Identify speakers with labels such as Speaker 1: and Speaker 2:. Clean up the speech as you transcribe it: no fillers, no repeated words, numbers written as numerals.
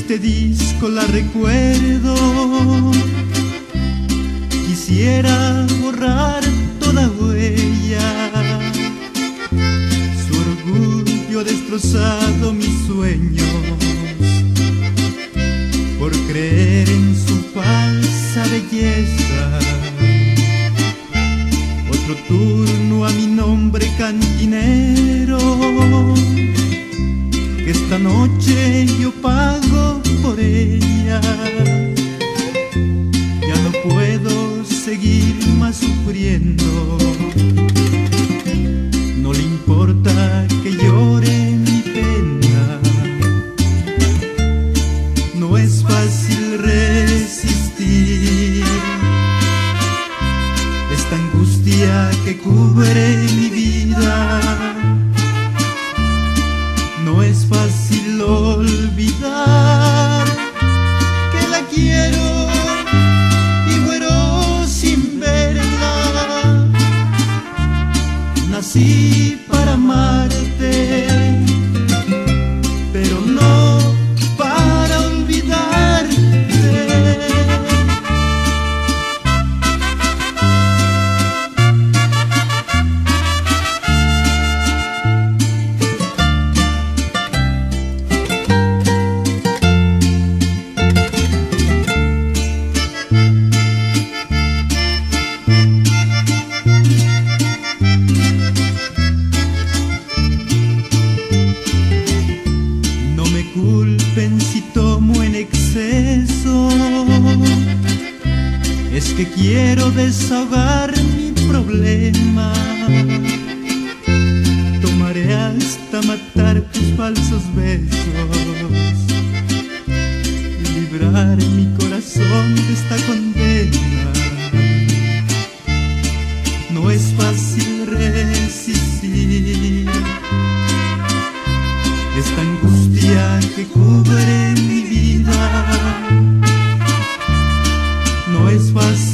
Speaker 1: este disco la recuerdo. Quisiera borrar toda huella. Su orgullo ha destrozado mis sueños por creer en su falsa belleza. Otro turno a mi nombre cantinero, que esta noche yo pago por ella. Ya no puedo seguir más sufriendo. No le importa que llore mi pena. No es fácil resistir esta angustia que cubre mi vida. No es fácil olvidar que la quiero y muero sin verla. Nací para amarte, pero no para olvidarte. Culpen si tomo en exceso, es que quiero desahogar mi problema. Tomaré hasta matar tus falsos besos y librar mi corazón de esta condena. No es fácil resistir esta angustia que cubre mi vida. No es fácil